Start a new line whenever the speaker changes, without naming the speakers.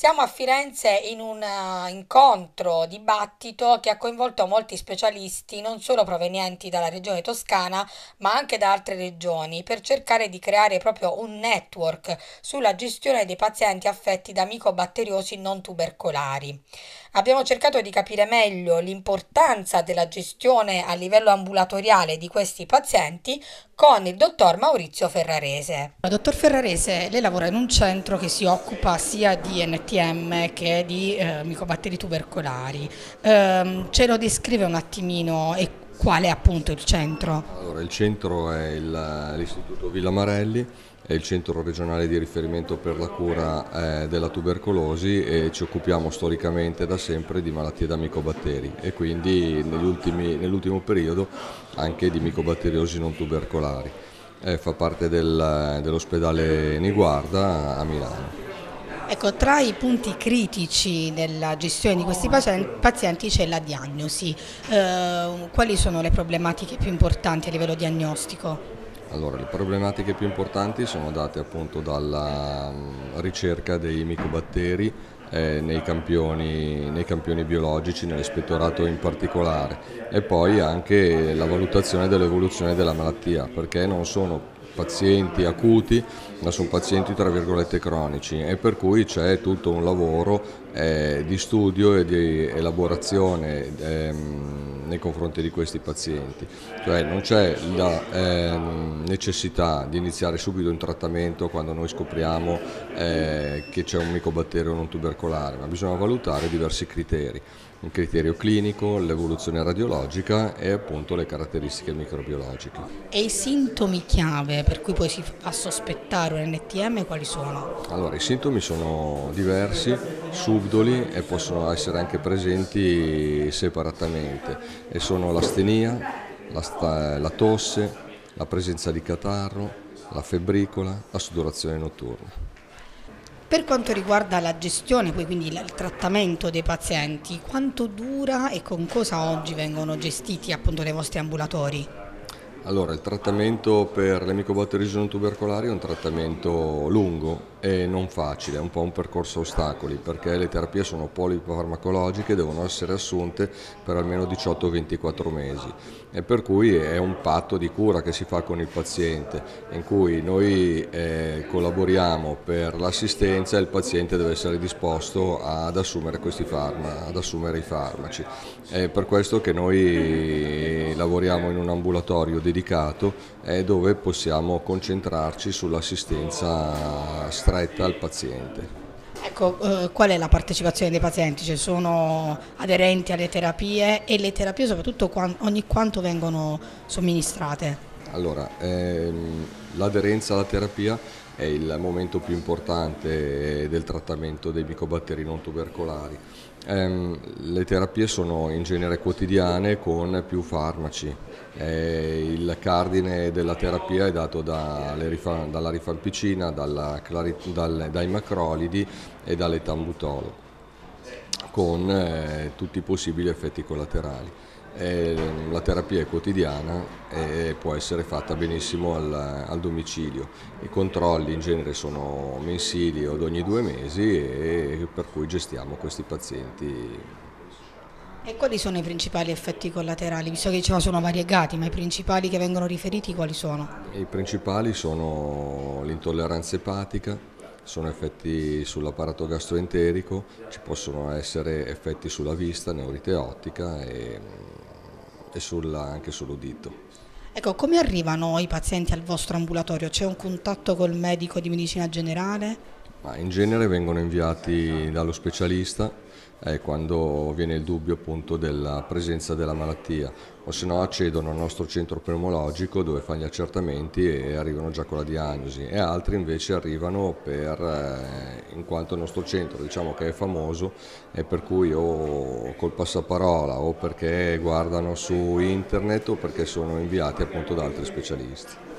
Siamo a Firenze in un dibattito che ha coinvolto molti specialisti, non solo provenienti dalla regione Toscana, ma anche da altre regioni, per cercare di creare proprio un network sulla gestione dei pazienti affetti da micobatteriosi non tubercolari. Abbiamo cercato di capire meglio l'importanza della gestione a livello ambulatoriale di questi pazienti con il dottor Maurizio Ferrarese. Dottor Ferrarese, lei lavora in un centro che si occupa sia di NTM che di micobatteri tubercolari. Ce lo descrive un attimino e qual è appunto il centro?
Allora, il centro è l'Istituto Villa Marelli, è il centro regionale di riferimento per la cura della tubercolosi e ci occupiamo storicamente da sempre di malattie da micobatteri e quindi nell'ultimo periodo anche di micobatteriosi non tubercolari. Fa parte dell'ospedale Niguarda a Milano.
Ecco, tra i punti critici della gestione di questi pazienti c'è la diagnosi. Quali sono le problematiche più importanti a livello diagnostico?
Allora, le problematiche più importanti sono date appunto dalla ricerca dei micobatteri nei campioni biologici, nell'ispettorato in particolare, e poi anche la valutazione dell'evoluzione della malattia, perché non sono pazienti acuti, ma sono pazienti tra virgolette cronici, e per cui c'è tutto un lavoro di studio e di elaborazione nei confronti di questi pazienti. Cioè non c'è la necessità di iniziare subito un trattamento quando noi scopriamo che c'è un micobatterio non tubercolare, ma bisogna valutare diversi criteri: il criterio clinico, l'evoluzione radiologica e appunto le caratteristiche microbiologiche.
E i sintomi chiave per cui poi si fa sospettare un NTM quali sono?
Allora, i sintomi sono diversi, subdoli e possono essere anche presenti separatamente, e sono l'astenia, la tosse, la presenza di catarro, la febbricola, la sudorazione notturna.
Per quanto riguarda la gestione, poi quindi il trattamento dei pazienti, quanto dura e con cosa oggi vengono gestiti appunto nei vostri ambulatori?
Allora, il trattamento per le micobatteriosi non tubercolari è un trattamento lungo e non facile, è un po' un percorso a ostacoli, perché le terapie sono polifarmacologiche, devono essere assunte per almeno 18-24 mesi, e per cui è un patto di cura che si fa con il paziente, in cui noi collaboriamo per l'assistenza e il paziente deve essere disposto ad assumere ad assumere i farmaci. È per questo che noi lavoriamo in un ambulatorio dedicato dove possiamo concentrarci sull'assistenza stretta al paziente.
Ecco, qual è la partecipazione dei pazienti? Cioè, sono aderenti alle terapie e le terapie soprattutto ogni quanto vengono somministrate?
Allora, l'aderenza alla terapia è il momento più importante del trattamento dei micobatteri non tubercolari. Le terapie sono in genere quotidiane con più farmaci. Il cardine della terapia è dato dalla rifampicina, dai macrolidi e dall'etambutolo, con tutti i possibili effetti collaterali. La terapia è quotidiana e può essere fatta benissimo al domicilio. I controlli in genere sono mensili o ad ogni 2 mesi, e per cui gestiamo questi pazienti.
E quali sono i principali effetti collaterali? Visto che diceva sono variegati, ma i principali che vengono riferiti quali sono?
I principali sono l'intolleranza epatica, sono effetti sull'apparato gastroenterico, ci possono essere effetti sulla vista, neurite ottica e anche sull'udito.
Ecco, come arrivano i pazienti al vostro ambulatorio? C'è un contatto col medico di medicina generale?
Ma in genere vengono inviati dallo specialista quando viene il dubbio appunto della presenza della malattia, o se no accedono al nostro centro pneumologico dove fanno gli accertamenti e arrivano già con la diagnosi, e altri invece arrivano in quanto il nostro centro diciamo che è famoso, e per cui o col passaparola o perché guardano su internet o perché sono inviati appunto da altri specialisti.